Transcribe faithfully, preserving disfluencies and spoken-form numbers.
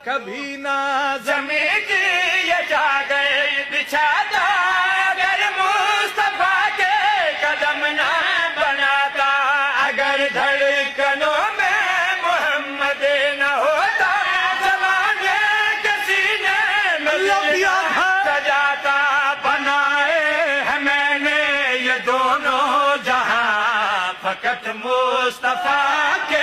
कभी ना ज़मीं की ये चादर बिछाता अगर मुस्तफा के कदम ना बनाता, अगर धड़कनों में मोहम्मद न होता, जमाने के सीने में सजाता। बनाए हैं मैंने ये दोनों जहां फकत मुस्तफा के